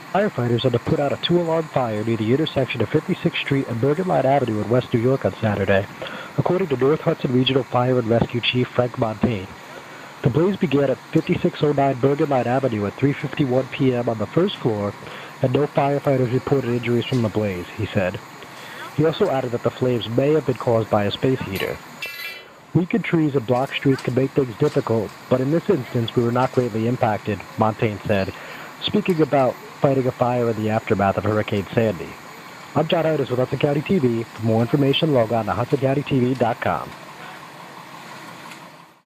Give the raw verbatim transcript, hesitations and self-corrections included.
Firefighters had to put out a two-alarm fire near the intersection of fifty-sixth Street and Bergen Line Avenue in West New York on Saturday, according to North Hudson Regional Fire and Rescue Chief Frank Montaigne. The blaze began at fifty-six oh nine Bergen Line Avenue at three fifty-one p m on the first floor, and no firefighters reported injuries from the blaze, he said. He also added that the flames may have been caused by a space heater. Weakened trees and blocked streets can make things difficult, but in this instance we were not greatly impacted, Montaigne said, speaking about fighting a fire in the aftermath of Hurricane Sandy. I'm John Heides with Hudson County T V. For more information, log on to hudson county t v dot com.